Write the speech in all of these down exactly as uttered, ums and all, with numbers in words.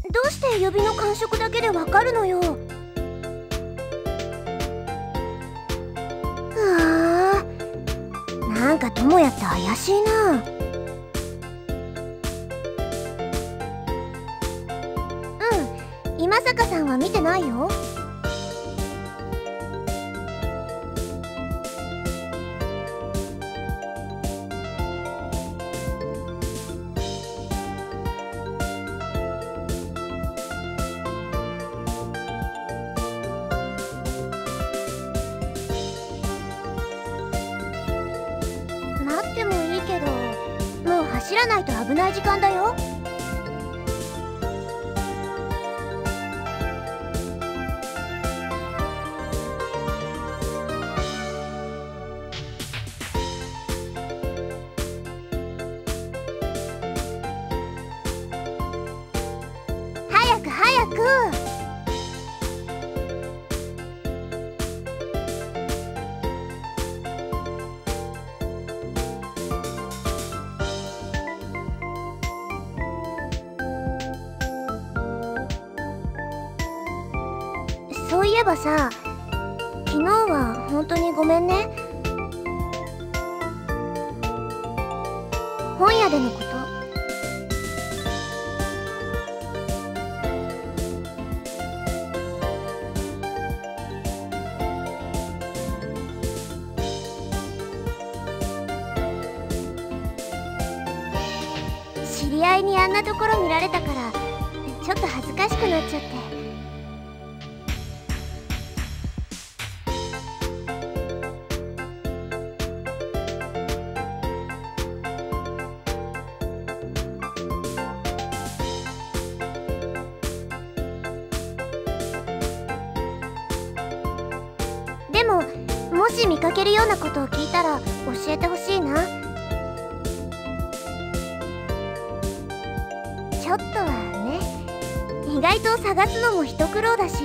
どうして指の感触だけでわかるのよ。あー、なんか智也って怪しいな。うん、今坂さんは見てないよ。待ってもいいけど、もう走らないと危ない時間だよ。早く早く。そういえばさ、昨日は本当にごめんね。本屋でのこと。知り合いにあんなところ見られたからちょっと恥ずかしくなっちゃって。でももし見かけるようなことを聞いたら教えてほしいな。ちょっとはね、意外と探すのも一苦労だし。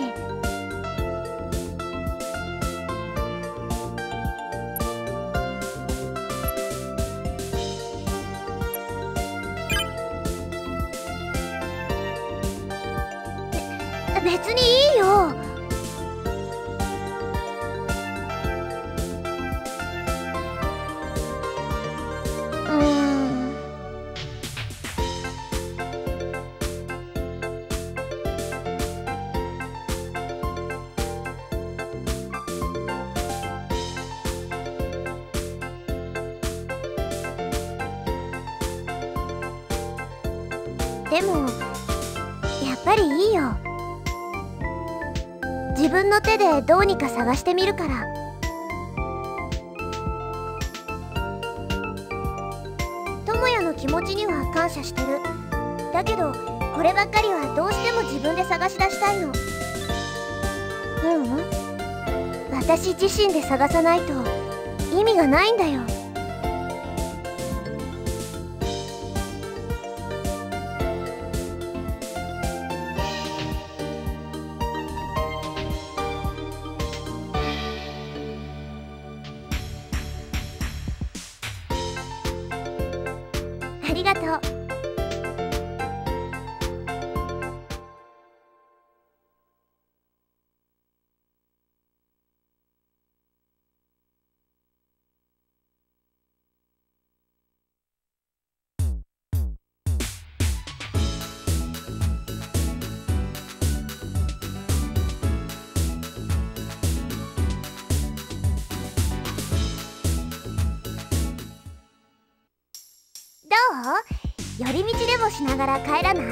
べ別にいいよ。うーん。でもやっぱりいいよ。自分の手でどうにか探してみるから。智也の気持ちには感謝してる。だけどこればっかりはどうしても自分で探し出したいの。ううん、私自身で探さないと意味がないんだよ。ありがとう。どう？寄り道でもしながら帰らない？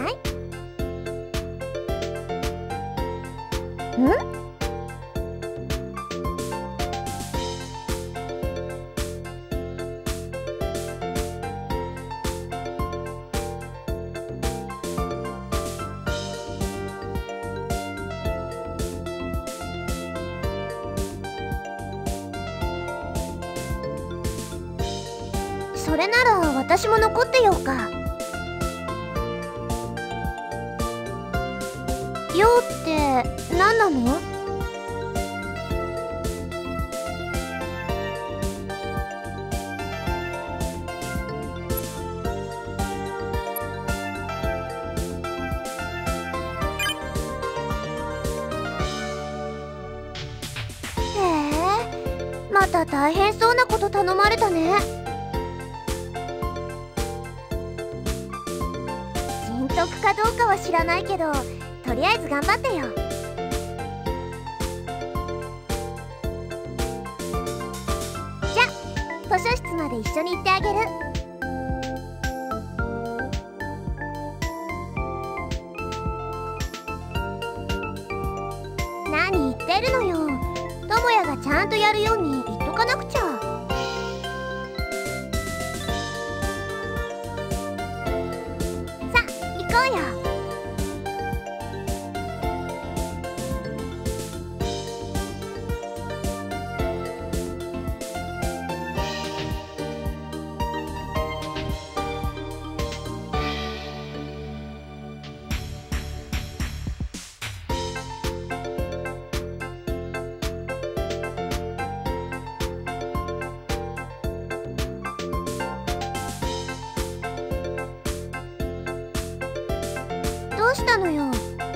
ん？それなら私も残ってようか。用って何なの？ また大変そうなこと頼まれたね。人徳かどうかは知らないけど、とりあえず頑張ってよ。じゃあ図書室まで一緒に行ってあげる。何言ってるのよ。智也がちゃんとやるように言っとかなくちゃ。さあ行こうよ。どうしたのよ。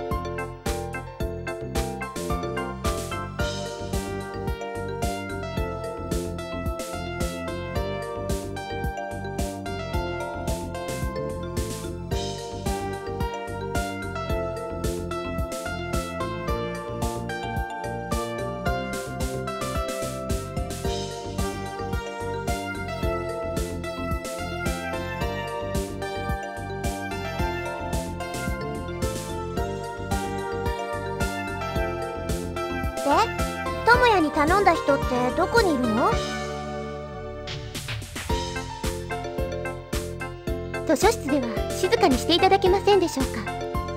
で、智也に頼んだ人ってどこにいるの？図書室では静かにしていただけませんでしょうか。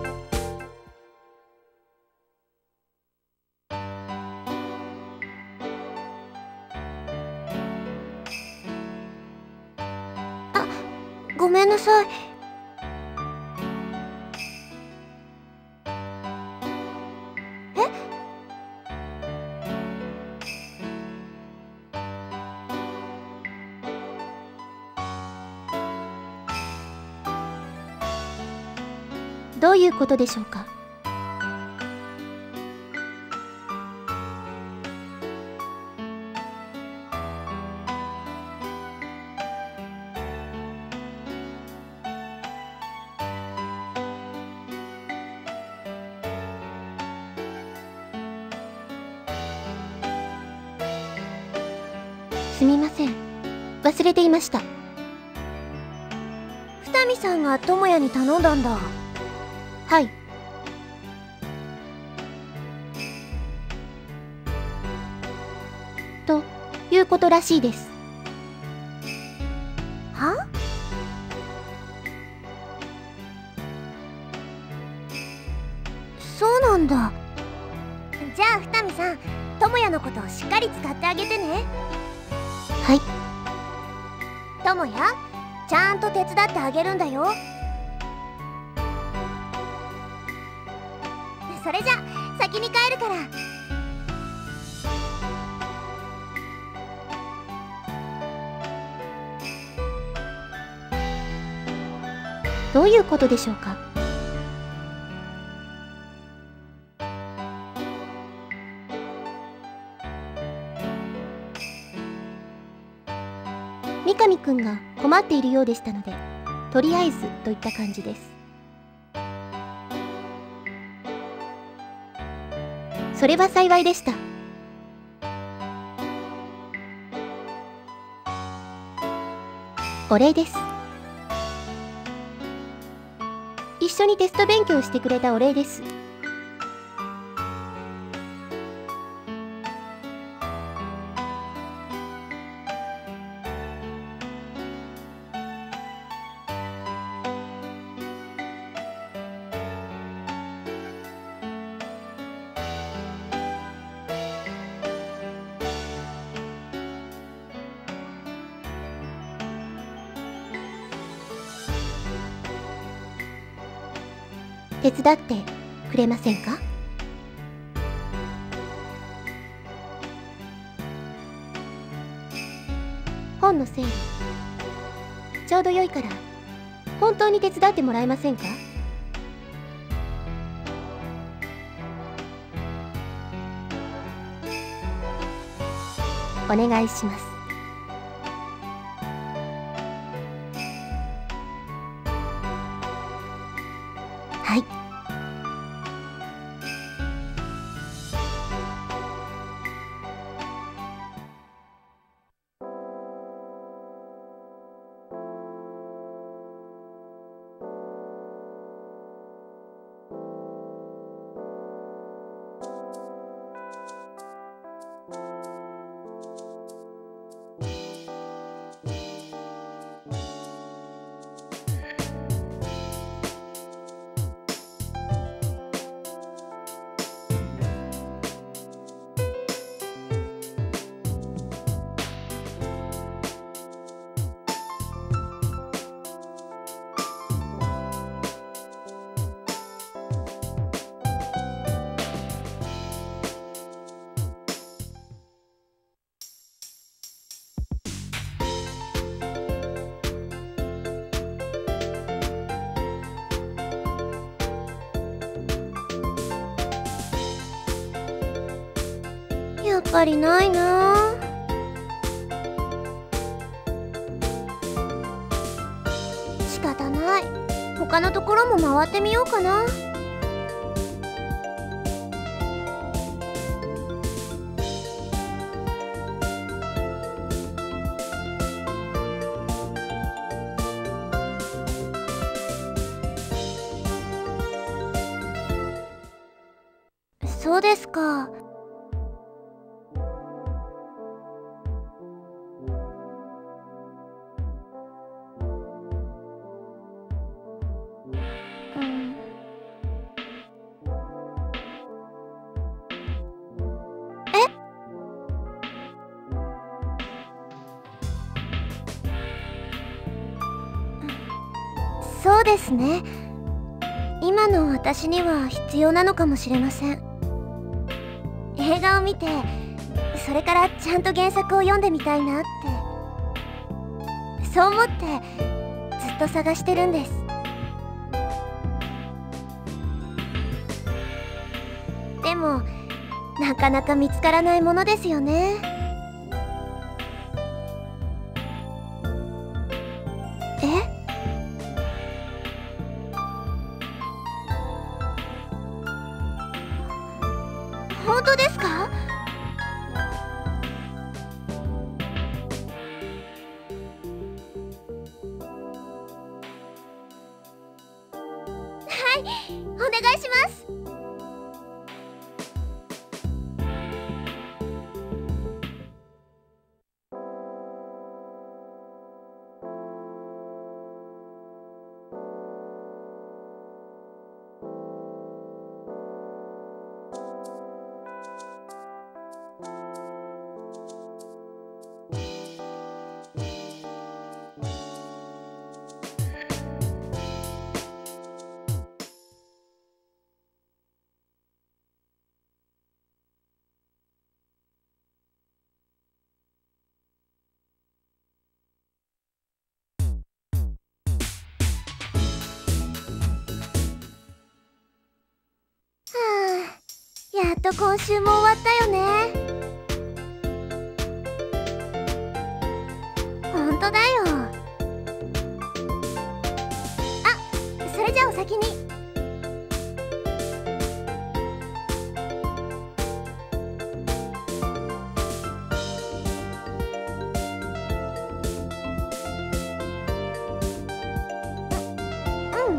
あ、ごめんなさい。どういうことでしょうか。すみません、忘れていました。二見さんが智也に頼んだんだ。はい。ということらしいです。は？そうなんだ。じゃあ二見さん、智也のことをしっかり使ってあげてね。はい。智也、ちゃんと手伝ってあげるんだよ。それじゃ先に帰るから。どういうことでしょうか。三上くんが困っているようでしたので、とりあえずといった感じです。それは幸いでした。お礼です。一緒にテスト勉強してくれたお礼です。手伝ってくれませんか？本の整理、ちょうど良いから本当に手伝ってもらえませんか？ お願いします。はい。やっぱりないなあ。仕方ない。他のところも回ってみようかな。そうですか。そうですね。今の私には必要なのかもしれません。映画を見て、それからちゃんと原作を読んでみたいなって、そう思ってずっと探してるんです。でもなかなか見つからないものですよね。え？本当ですか？はい、お願いします。やっと今週も終わったよね。ほんとだよ。あ、それじゃあお先に。うん、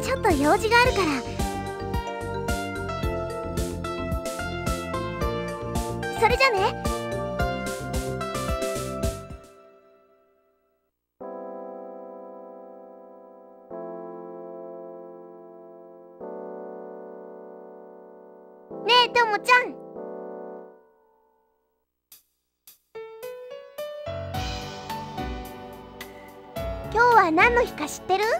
ちょっと用事があるから。それじゃね。ねえ、ともちゃん。今日は何の日か知ってる？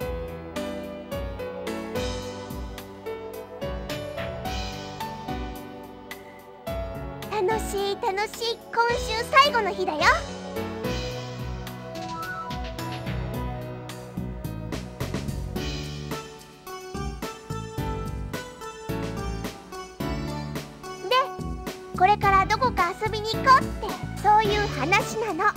楽しい楽しい、今週最後の日だよ。で、これからどこか遊びに行こうって。 そういう話なの。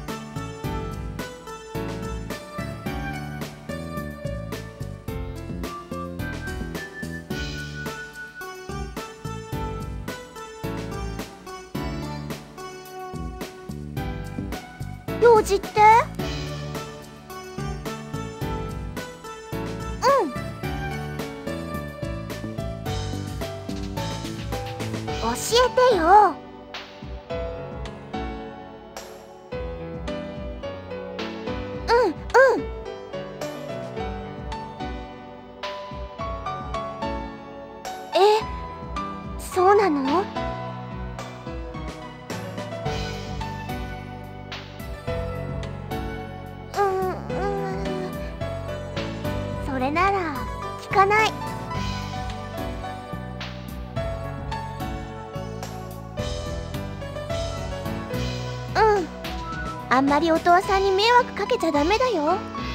用事って？うん。教えてよ。うんうん。え、そうなの？それなら聞かない。うん。あんまりお父さんに迷惑かけちゃダメだよ。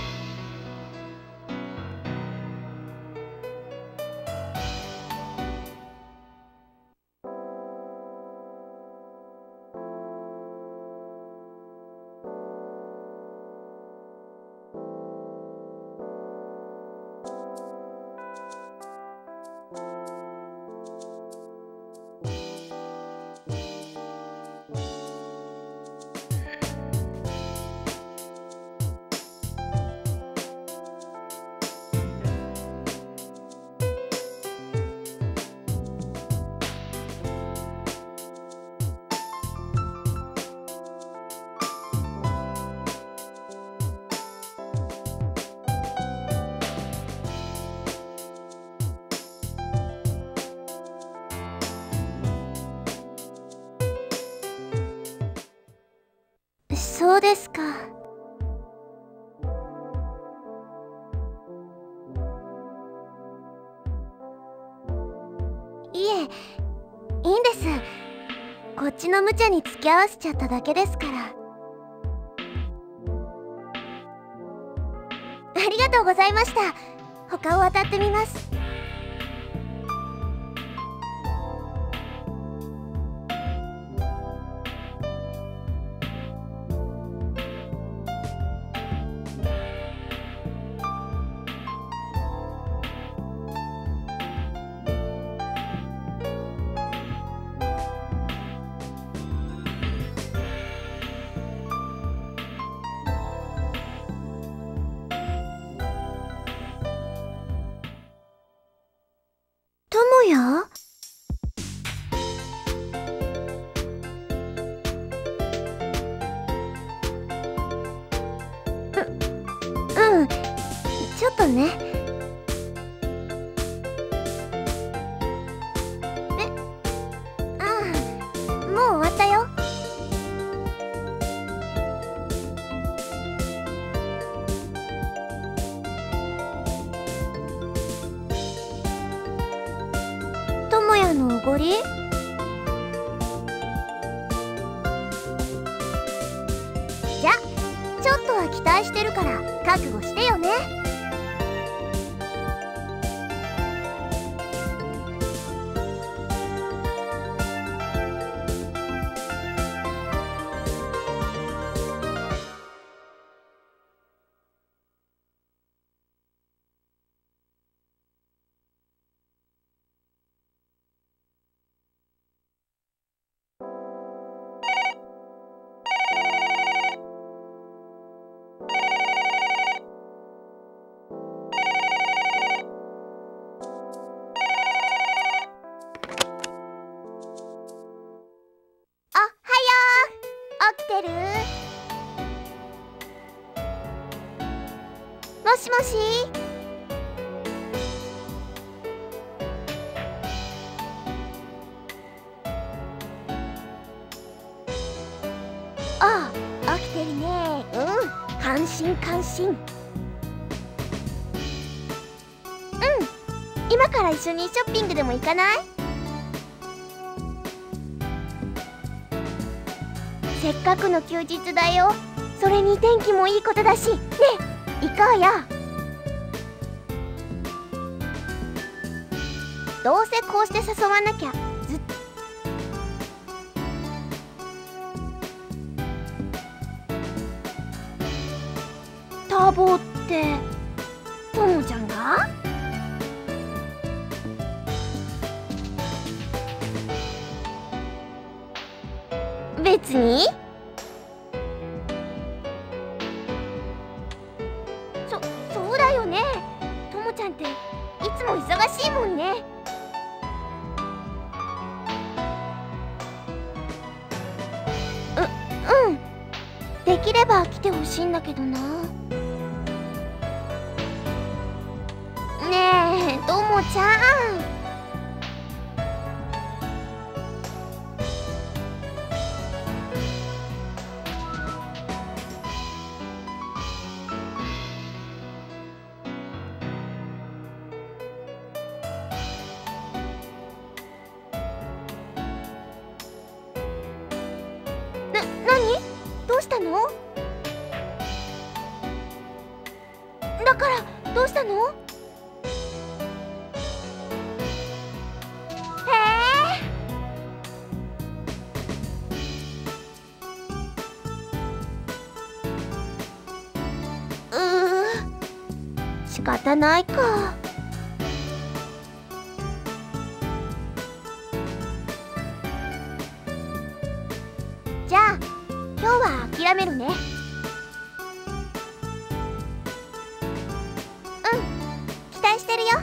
そうですか。いえ、いいんです。こっちの無茶に付き合わせちゃっただけですから。ありがとうございました。他を当たってみます。智也？う、うん、ちょっとね。え、ああ、もう終わったよ。智也のおごり？じゃ、ちょっとは期待してるから覚悟してよね。起きてる？もしもし？ああ、起きてるね。うん、感心感心。うん、今から一緒にショッピングでも行かない？せっかくの休日だよ。それに天気もいいことだしね。行こうよ。どうせこうして誘わなきゃずっバボってともちゃんが？別に。そそうだよね。ともちゃんっていつも忙しいもんね。ううんできれば来てほしいんだけどな。ねえともちゃん。な、何？どうしたの？だからどうしたの？へえ。うー仕方ないか。じゃあ今日は諦めるね。うん期待してるよ。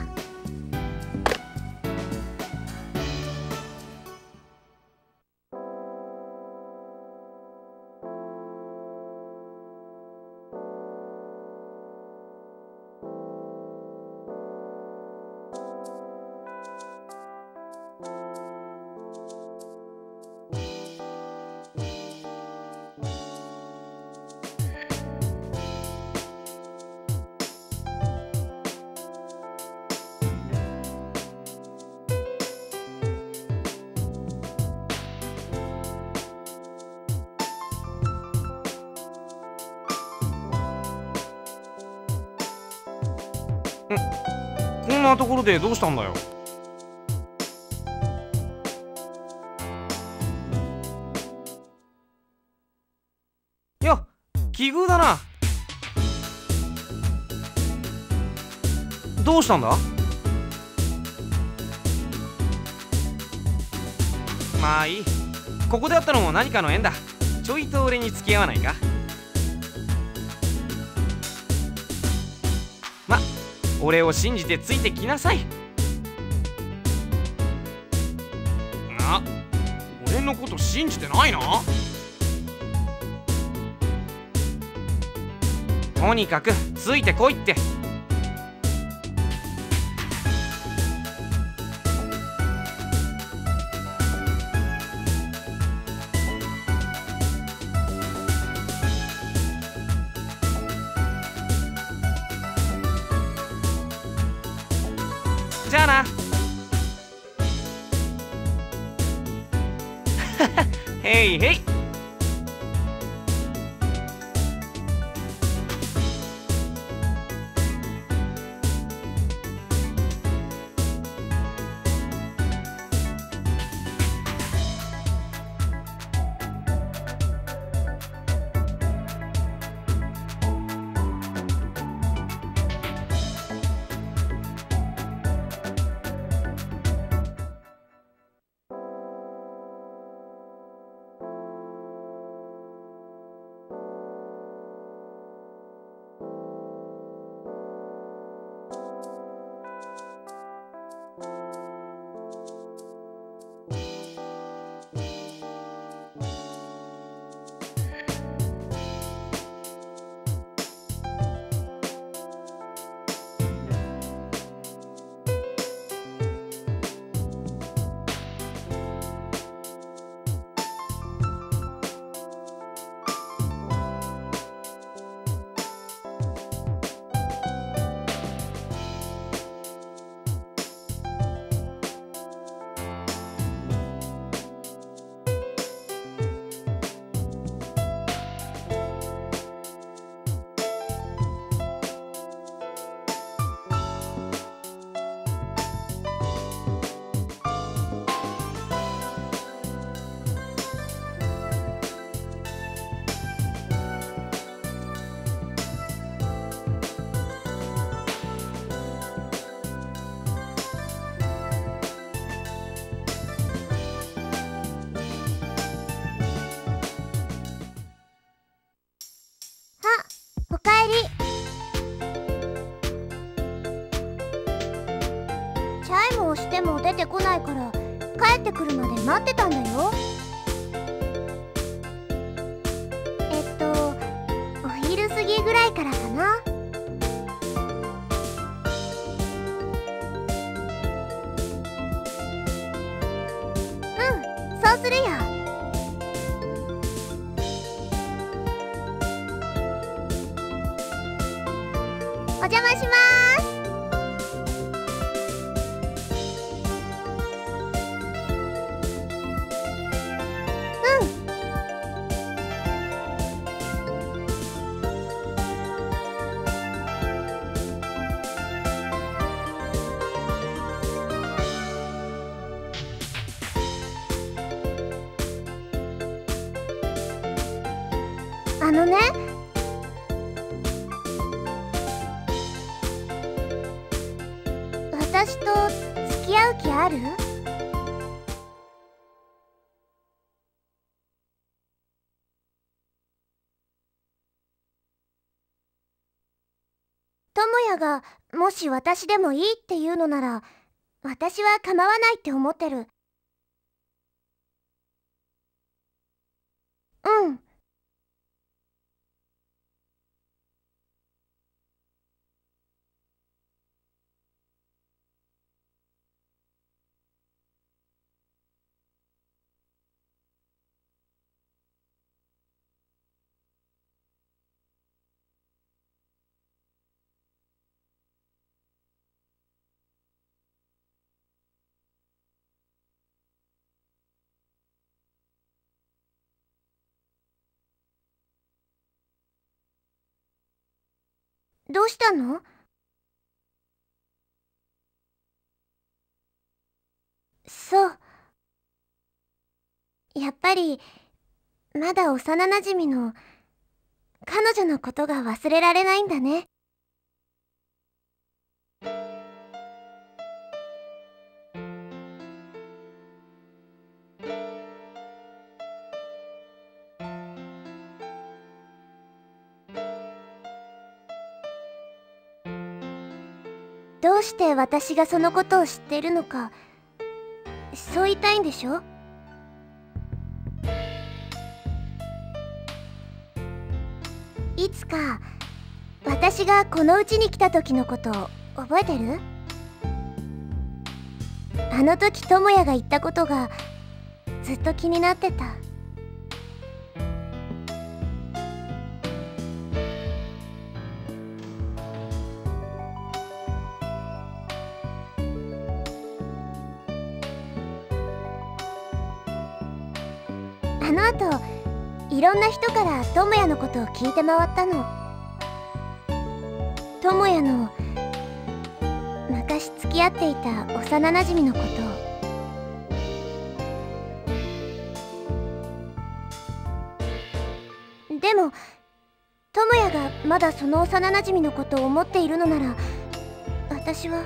こんなところでどうしたんだよ。いや奇遇だな。どうしたんだ？まあいい。ここで会ったのも何かの縁だ。ちょいと俺に付き合わないか？ま俺を信じてついてきなさい。な、俺のこと信じてないな。とにかくついてこいって。じゃあな。へいへい。 チャイムをしても出てこないから帰ってくるまで待ってたんだよ。えっとお昼過ぎぐらいからかな。うん、そうするよ。お邪魔します。あのね、私と付き合う気ある？智也がもし私でもいいって言うのなら、私は構わないって思ってる。うん。どうしたの？そう。やっぱりまだ幼なじみの彼女のことが忘れられないんだね。どうして私がそのことを知っているのか、そう言いたいんでしょ？いつか私がこの家に来た時のこと覚えてる？あの時智也が言ったことがずっと気になってた。あの後いろんな人から智也のことを聞いて回ったの。智也の昔付き合っていた幼なじみのことを。でも智也がまだその幼なじみのことを思っているのなら、私は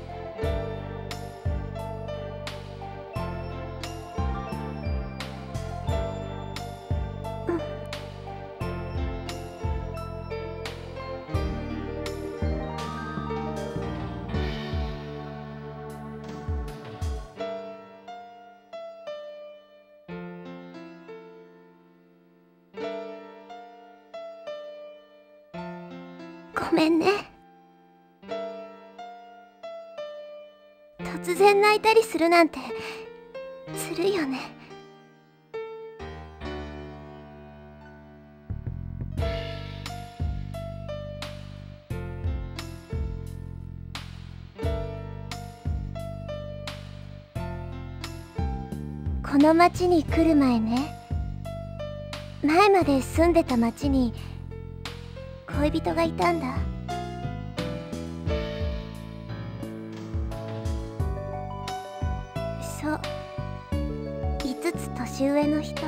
ごめんね。突然泣いたりするなんてずるいよね。この町に来る前ね、前まで住んでた町に恋人がいたんだ。そう、いつつ年上の人。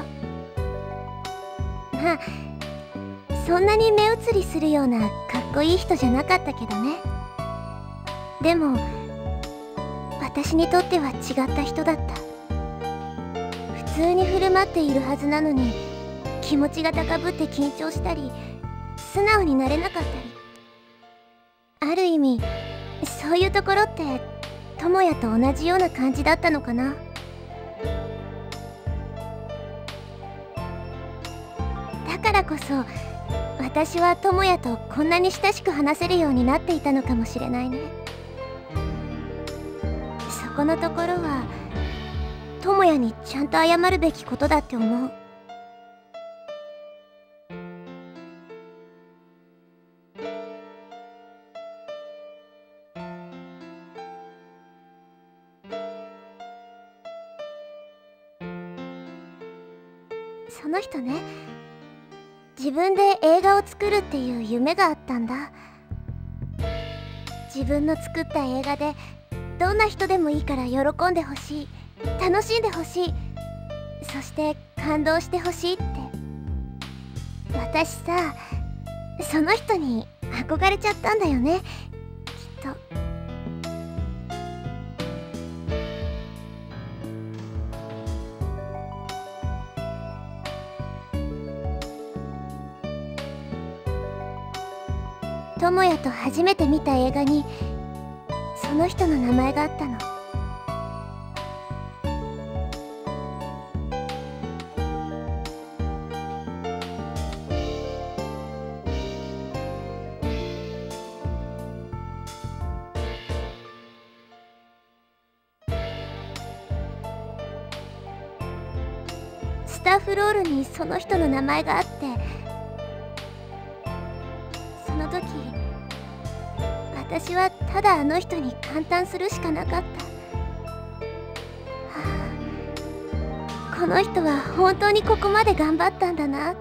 まあそんなに目移りするようなかっこいい人じゃなかったけどね。でも私にとっては違った人だった。普通に振る舞っているはずなのに、気持ちが高ぶって緊張したり、素直になれなかったり。ある意味そういうところって智也と同じような感じだったのかな。だからこそ私は智也とこんなに親しく話せるようになっていたのかもしれないね。そこのところは智也にちゃんと謝るべきことだって思う。その人ね、自分で映画を作るっていう夢があったんだ。自分の作った映画でどんな人でもいいから喜んでほしい、楽しんでほしい、そして感動してほしいって。私さ、その人に憧れちゃったんだよね、きっと。智也と初めて見た映画にその人の名前があったの。スタッフロールにその人の名前があって、その時私はただあの人に感嘆するしかなかった。はあ、この人は本当にここまで頑張ったんだなって。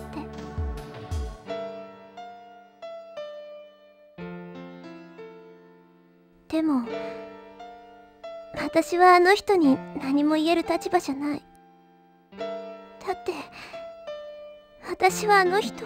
でも私はあの人に何も言える立場じゃない。だって私はあの人を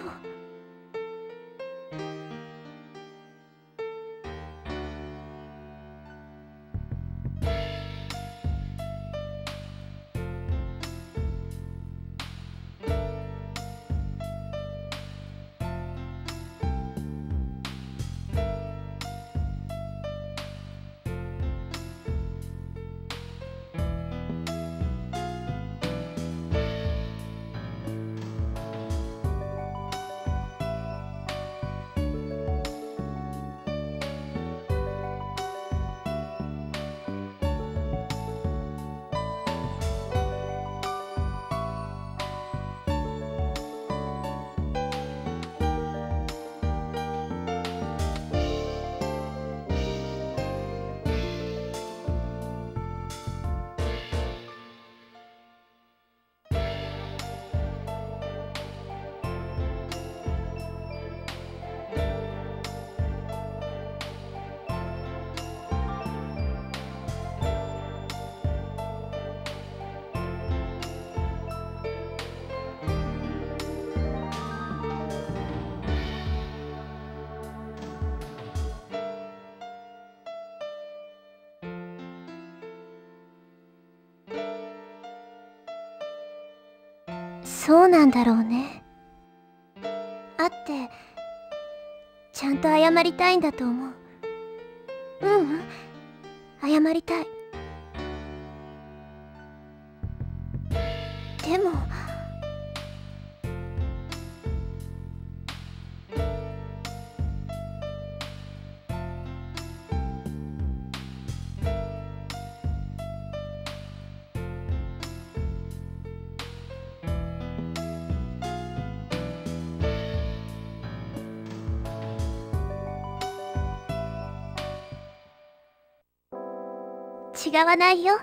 そうなんだろうね。会ってちゃんと謝りたいんだと思う。ううん、謝りたい。でも違わないよ。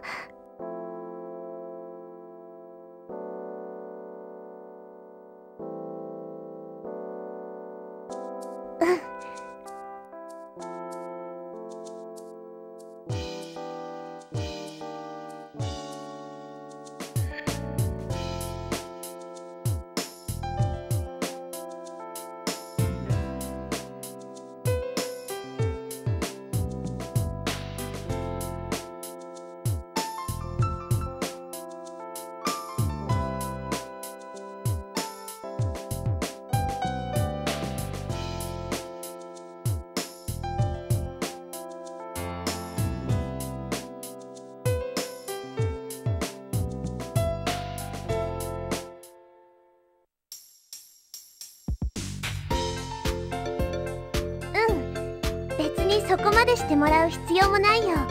そこまでしてもらう必要もないよ。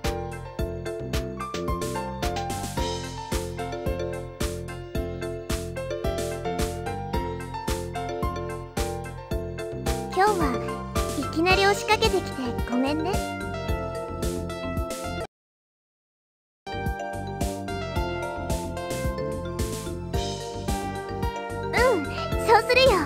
今日はいきなり押しかけてきてごめんね。うん、そうするよ。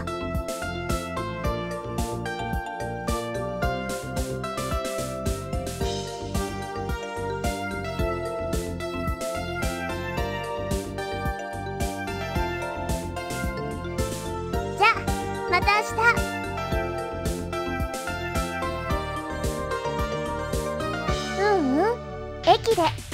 じゃあまた明日。ううん、駅で。